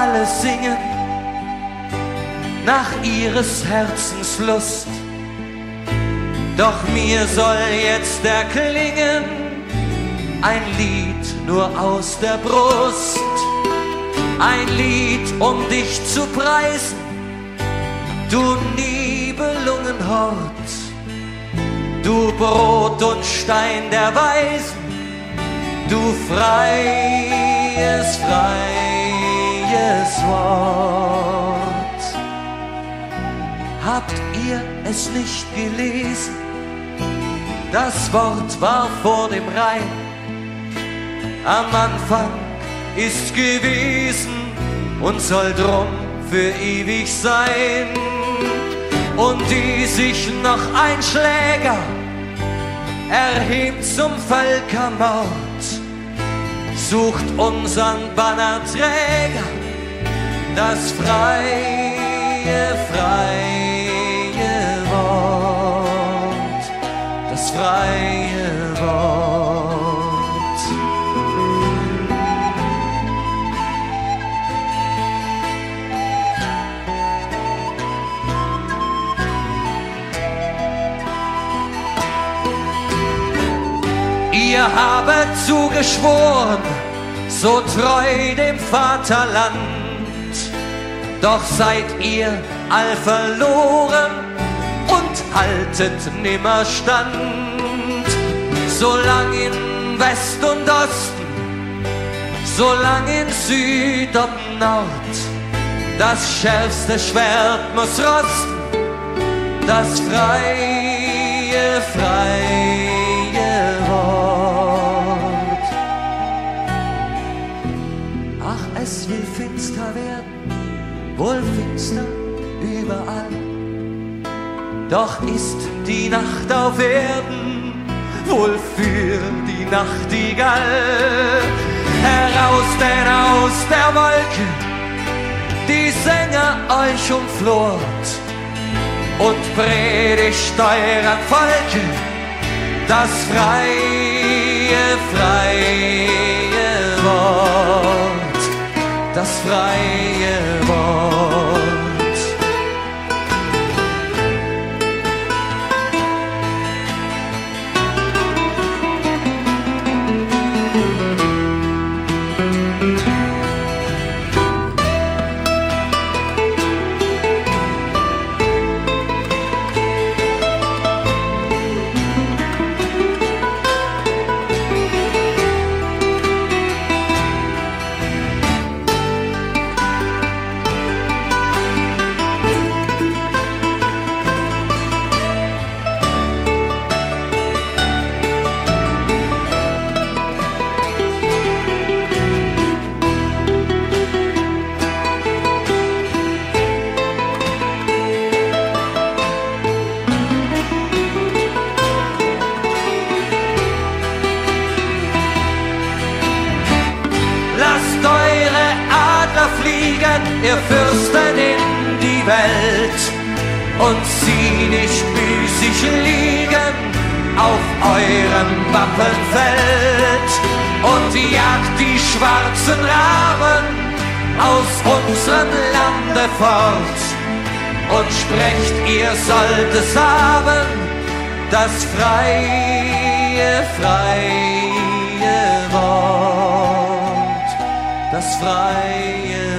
alle singen nach ihres Herzens Lust. Doch mir soll jetzt erklingen ein Lied nur aus der Brust, ein Lied, um dich zu preisen, du Nibelungenhort, du Brot und Stein der Weisen, du freies Wort. Habt ihr es nicht gelesen? Das Wort war vor dem Reim. Am Anfang ist gewesen und soll drum für ewig sein. Und die sich noch ein Schläger erhebt zum Völkermord, sucht unseren Bannerträger, das freie Wort, das freie Wort. Ihr habet zugeschworen, so treu dem Vaterland, doch seid ihr all verloren und haltet nimmer stand. Solang in West und Osten, solang in Süd und Nord, das schärfste Schwert muss rosten, das freie Wort. Ach, es will finster werden, wohl finster überall, doch ist die Nacht auf Erden wohl für die Nachtigall. Heraus denn aus der Wolke die Sänger euch umflort und predigt eurem Volke das freie Wort, das freie Wort. Ihr Fürsten in die Welt, und sie nicht müßig liegen auf eurem Wappenfeld, und jagt die schwarzen Raben aus unserem Lande fort, und sprecht, ihr sollt es haben, das freie Wort, das freie